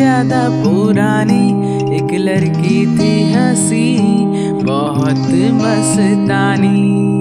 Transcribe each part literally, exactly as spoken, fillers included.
ज्यादा पुरानी एक लड़की थी हंसी बहुत मस्तानी।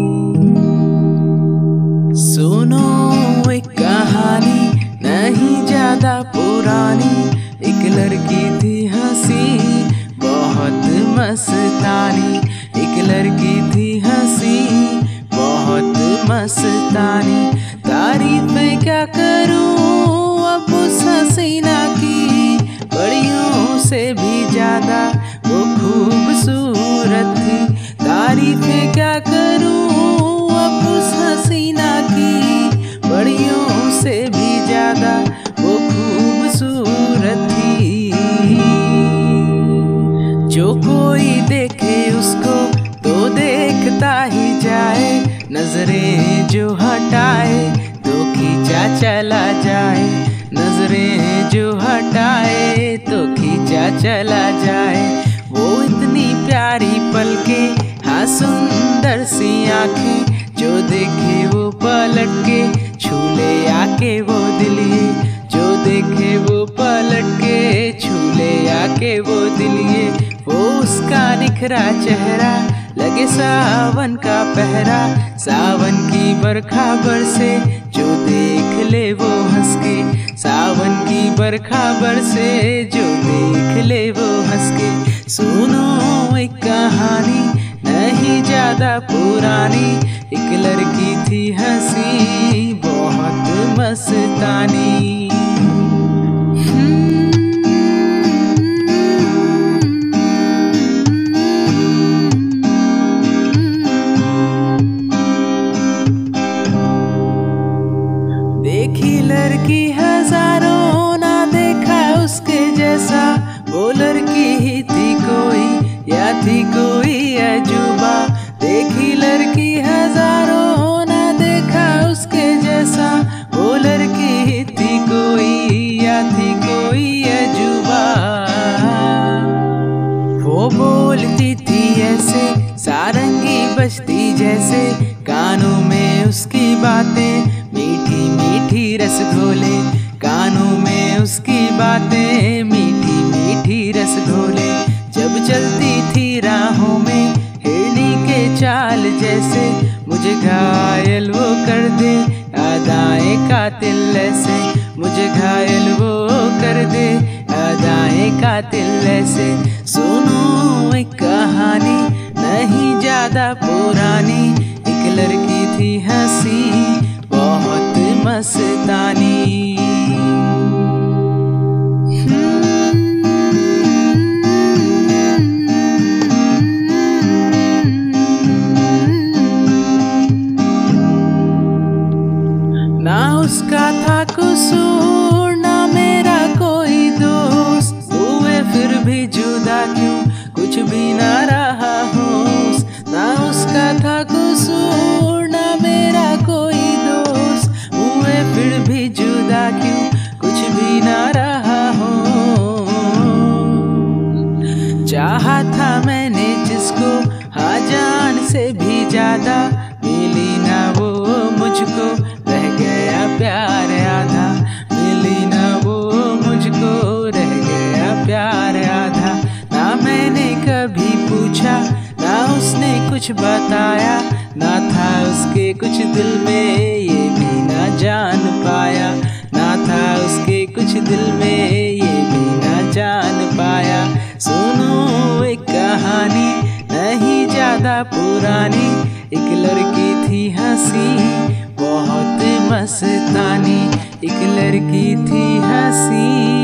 सुनो एक कहानी नहीं ज्यादा पुरानी, एक लड़की थी हंसी बहुत मस्तानी। एक लड़की थी हंसी बहुत मस्तानी। तारीफ क्या करूं अब उस हसीना की, बड़ियों से भी ज्यादा वो खूबसूरत थी। तारीफ क्या करूं अब उस हसीना की, बड़ियों से भी ज्यादा वो खूबसूरत थी। जो कोई देखे उसको तो देखता ही जाए, नजरें जो हटाए तो खींचा चला जाए। नजरें जो हटाए तो खींचा चला जाए। वो इतनी प्यारी पलकें, हाँ सुंदर सी आंखें, जो देखे वो पलट के छूले आके वो दिल ये। जो देखे वो पलट के छूले आके वो दिल ये। वो उसका निखरा चेहरा लगे सावन का पहरा, सावन की बरखा बरसे जो देख ले वो हंस के। सावन की बरखा बरसे जो देख ले वो हंस के। सुनो एक कहानी नहीं ज्यादा पुरानी, एक लड़की थी हंसी बहुत मस्तानी। देखी लड़की हजारों, ना देखा उसके जैसा। वो लड़की ही थी कोई या थी कोई अजूबा। देखी लड़की हजारों, ना देखा उसके जैसा। वो लड़की ही थी कोई या थी कोई अजूबा। वो बोलती थी ऐसे सारंगी बजती जैसे, कानों में उसकी बातें मीठी मीठी रस घोले। कानों में उसकी बातें मीठी मीठी रस घोले। जब चलती थी राहों में हिरनी के चाल जैसे, मुझे घायल वो कर दे अदाएं कातिल ऐसे। मुझे घायल वो कर दे अदाएं कातिल ऐसे। सुनो एक कहानी नहीं ज्यादा पुरानी, एक लड़की थी हंसी बहुत मस्तानी। ना उसका था कसूर ना मेरा कोई दोस्त, हुए फिर भी जुदा क्यों कुछ भी ना रहा होश। ना उसका था कसूर ना मेरा कोई दोस्त, हुए फिर भी जुदा क्यों कुछ भी ना रहा हो। चाहा था मैंने जिसको हाँ जान से भी ज्यादा, मिली ना वो मुझको रह गया प्यार आधा। मिली ना वो मुझको रह गया प्यार आधा। ना मैंने कभी पूछा ना उसने कुछ बताया, ना था उसके कुछ दिल में ये भी ना जान पाया। ना था उसके कुछ दिल में ये भी ना जान पाया। सुनो एक कहानी नहीं ज्यादा पुरानी, एक लड़की थी हंसी बहुत मस्तानी। एक लड़की थी हंसी